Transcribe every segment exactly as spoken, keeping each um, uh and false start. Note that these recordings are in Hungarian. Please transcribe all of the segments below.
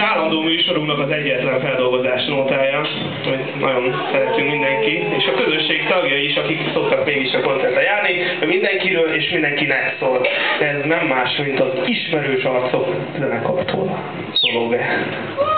állandó műsorunknak az egyetlen feldolgozás nótája, hogy nagyon szeretünk mindenki, és a közösség tagjai is, akik szoktak mégis a koncertre járni, hogy mindenkiről és mindenkinek szól. Ez nem más, mint az ismerős arcok zenekartól szóló be.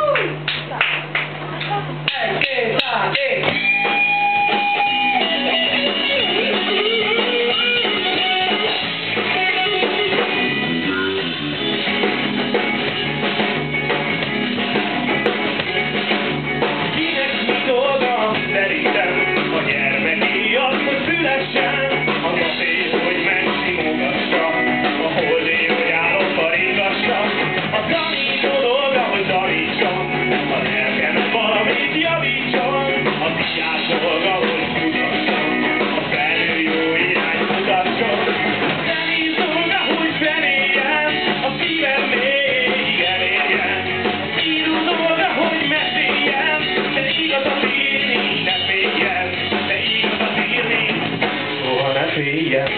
Yeah.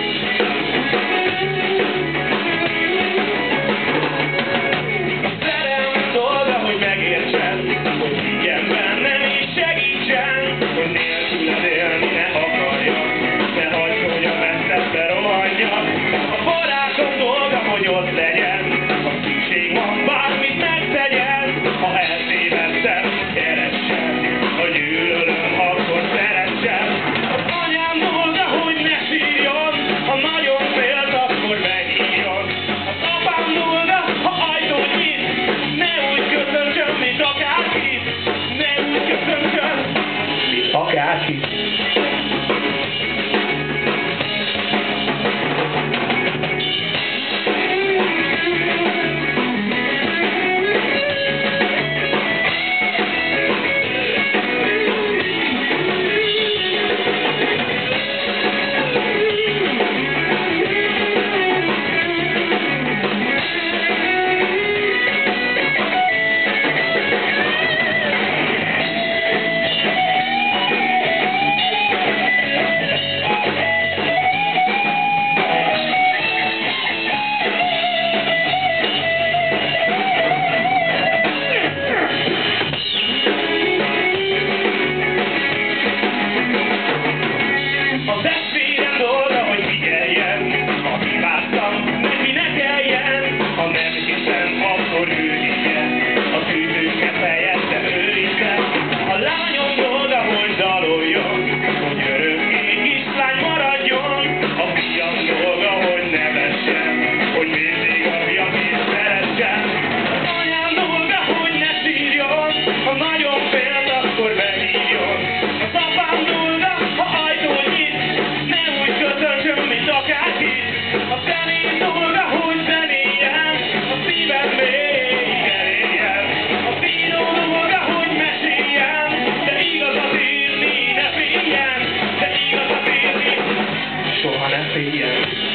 Akárki. Soha ne féljen.